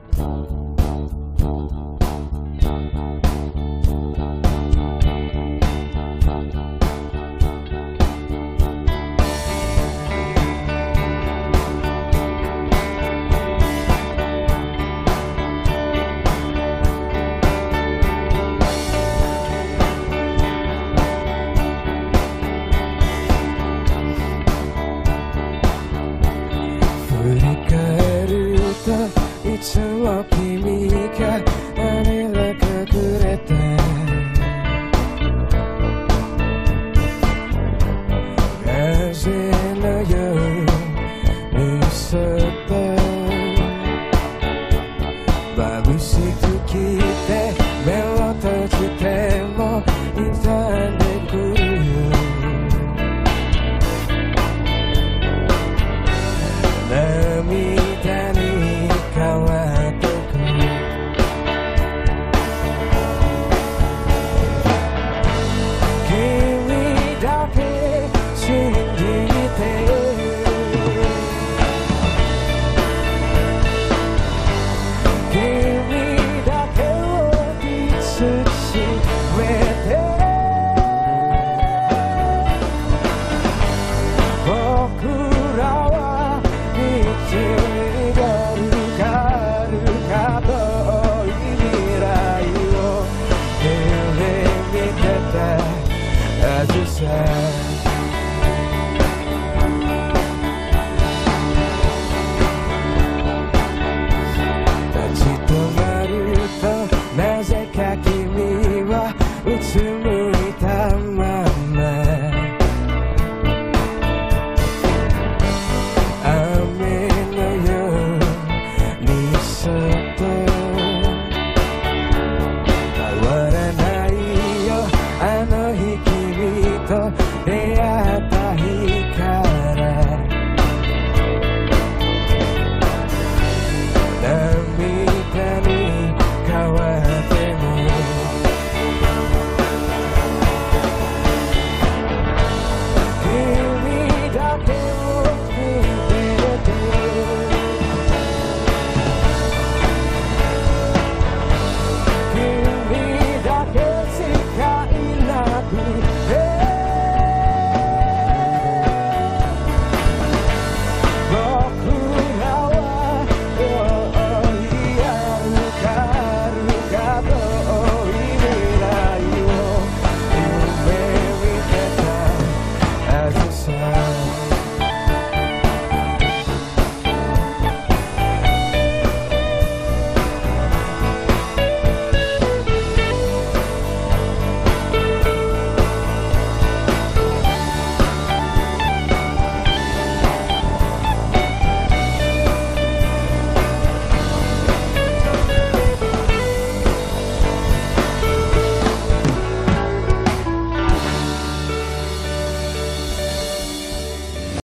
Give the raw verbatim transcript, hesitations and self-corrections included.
振り返るといつも君が何ら隠れて風のようにそって眩しくきて目を閉じても痛んでくるよ涙に変わってく君だけ信じて君だけを見つめて僕らは道がるかるか遠い未来を夢見てたはずさ